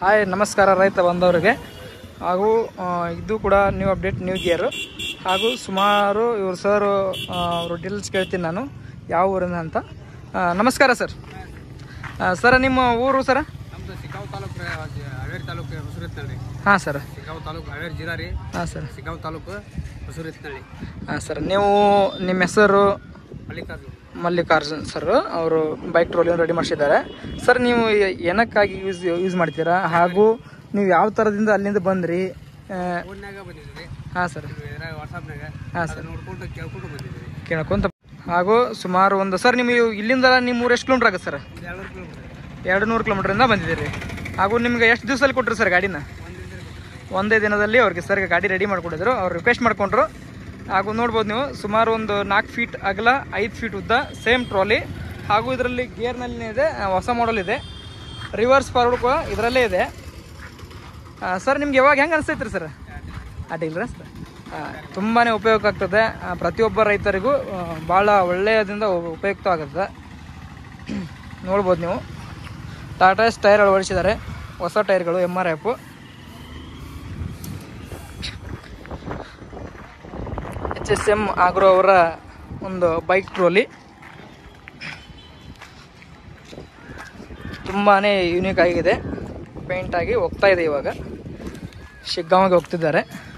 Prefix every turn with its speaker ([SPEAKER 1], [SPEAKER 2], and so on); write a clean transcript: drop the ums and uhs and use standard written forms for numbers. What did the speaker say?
[SPEAKER 1] Hi ನಮಸ್ಕಾರ ರೈತ ಬಂದವರಿಗೆ ಹಾಗೂ ಇದು ಕೂಡ ನ್ಯೂ ಅಪ್ಡೇಟ್ ನ್ಯೂ ಗಿಯರ್ ಹಾಗೂ ಸುಮಾರು ಇವರು ಸರ್ ಅವರು ಡೀಟೇಲ್ಸ್ ಕೇಳ್ತೀನಿ ನಾನು ಯಾವ ಊರಿಂದ ಅಂತ. ನಮಸ್ಕಾರ ಸರ್. ಸರ್ ನಿಮ್ಮ ಊರು ಸರ್?
[SPEAKER 2] ನಮ್ಮದು ಸಿಗ್ಗಾಂವ್ ತಾಲೂಕು, ಹಾವೇರಿ ತಾಲೂಕು, ಹೊಸೂರಿತ್ನಳ್ಳಿ.
[SPEAKER 1] ಹಾಂ ಸರ್.
[SPEAKER 2] ಸಿಗ್ಗಾಂವ್ ತಾಲೂಕು, ಹಾವೇರಿ ಜಿಲ್ಲಾ ರೀ.
[SPEAKER 1] ಹಾಂ ಸರ್.
[SPEAKER 2] ಸಿಗ್ಗಾಂವ್ ತಾಲೂಕು, ಹೊಸೂರಿತ್ನಳ್ಳಿ.
[SPEAKER 1] ಹಾಂ ಸರ್. ನೀವು ನಿಮ್ಮ ಹೆಸರು? ಮಲ್ಲಿಕಾರ್ಜುನ್ ಸರ್. ಅವರು ಬೈಕ್ ಟ್ರೋಲಿಯನ್ನು ರೆಡಿ ಮಾಡಿಸಿದ್ದಾರೆ ಸರ್. ನೀವು ಏನಕ್ಕಾಗಿ ಯೂಸ್ ಮಾಡ್ತೀರಾ ಹಾಗೂ ನೀವು ಯಾವ ಥರದಿಂದ ಅಲ್ಲಿಂದ ಬಂದ್ರಿ? ಹಾಂ ಸರ್. ಹಾಂ ಸರ್. ಕೇಳ್ಕೊಂತ ಹಾಗೂ ಸುಮಾರು ಒಂದು ಸರ್ ನೀವು ಇಲ್ಲಿಂದ ನಿಮ್ಮ ಊರು ಎಷ್ಟು ಕಿಲೋಮೀಟ್ರ್ ಆಗುತ್ತೆ ಸರ್? 200 ಕಿಲೋಮೀಟ್ರಿಂದ ಬಂದಿದ್ದೀರಿ. ಹಾಗೂ ನಿಮ್ಗೆ ಎಷ್ಟು ದಿವಸದಲ್ಲಿ ಕೊಟ್ಟರು ಸರ್ ಗಾಡಿನ? ಒಂದೇ ದಿನದಲ್ಲಿ ಅವ್ರಿಗೆ ಸರ್ಗೆ ಗಾಡಿ ರೆಡಿ ಮಾಡಿಕೊಟ್ಟಿದ್ರು. ಅವ್ರು ರಿಕ್ವೆಸ್ಟ್ ಮಾಡಿಕೊಂಡ್ರು. ಹಾಗೂ ನೋಡ್ಬೋದು ನೀವು ಸುಮಾರು ಒಂದು 4 ಫೀಟ್ ಅಗಲ, 5 ಫೀಟ್ ಉದ್ದ, ಸೇಮ್ ಟ್ರಾಲಿ. ಹಾಗೂ ಇದರಲ್ಲಿ ಗೇರ್ನಲ್ಲಿ ಇದೆ, ಹೊಸ ಮಾಡಲ್ ಇದೆ. ರಿವರ್ಸ್ ಫಾರ್ವರ್ಡ್ ಕೂಡ ಇದರಲ್ಲೇ ಇದೆ ಸರ್. ನಿಮ್ಗೆ ಯಾವಾಗ ಹೆಂಗೆ ಅನಿಸ್ತೈತ್ರಿ ಸರ್? ಅಡ್ಡಿಲ್ಲ ಸರ್. ತುಂಬಾ ಉಪಯೋಗ ಆಗ್ತದೆ ಪ್ರತಿಯೊಬ್ಬ ರೈತರಿಗೂ. ಭಾಳ ಒಳ್ಳೆಯದಿಂದ ಉಪಯುಕ್ತ ಆಗುತ್ತೆ. ನೋಡ್ಬೋದು ನೀವು ಟಾಟಾ ಟೈರ್ ಅಳವಡಿಸಿದ್ದಾರೆ, ಹೊಸ ಟೈರ್ಗಳು, MRF. HSM ಆಗ್ರೋ ಅವರ ಒಂದು ಬೈಕ್ ಟ್ರೋಲಿ ತುಂಬಾ ಯೂನಿಕ್ ಆಗಿದೆ. ಪೇಂಟ್ ಆಗಿ ಹೋಗ್ತಾ ಇದೆ. ಇವಾಗ ಶಿಗ್ಗಾಂವ್ಗೆ ಹೋಗ್ತಿದ್ದಾರೆ.